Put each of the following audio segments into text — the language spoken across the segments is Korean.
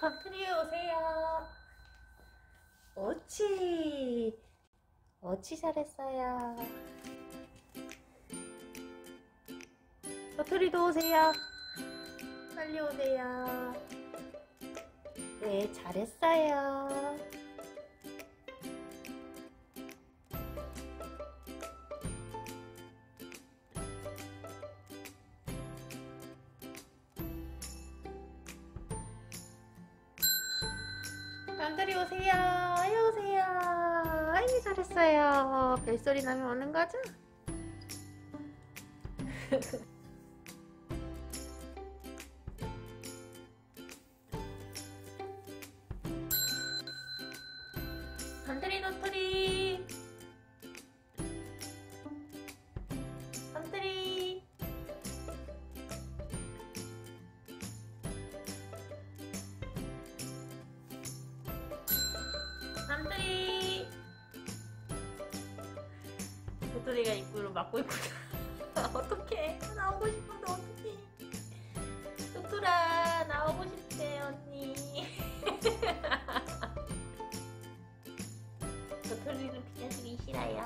밤들이 오세요. 옳지. 옳지, 잘했어요. 도토리도 오세요. 빨리 오세요. 네, 잘했어요. 남들이 오세요. 아유, 오세요. 아유, 잘했어요. 벨소리 나면 오는 거죠? 남들이 도토리. 남들이. 남들이. 도토리가 입구를 막고 있구나. 어떡해. 나오고 싶은데 어떡해. 도토라, 나오고 싶대, 언니. 도토리는 비켜주기 싫어요.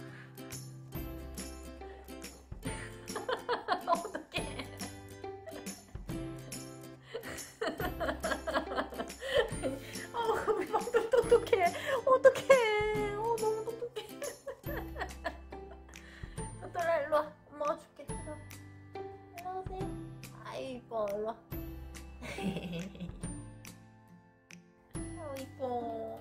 어떡해. 우리 맘들 똑똑해. 어떡해. 너무 똑똑해. 도토라, 일로와. 엄마가 줄게. 일로 오세요. 아이고, 일로와. 이뻐.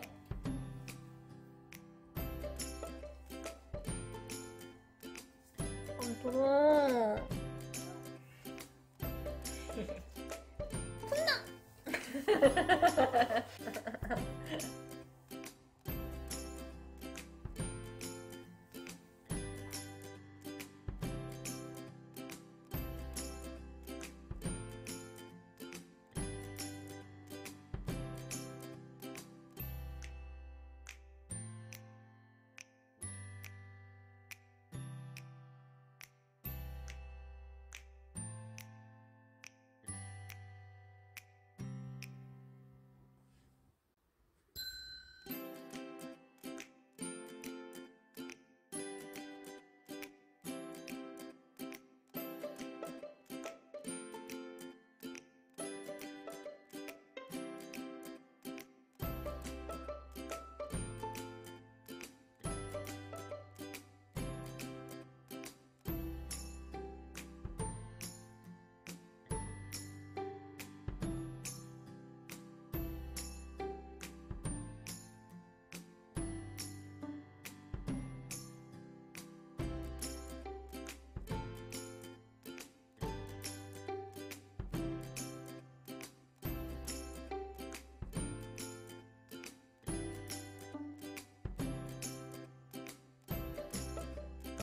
들어. 혼나.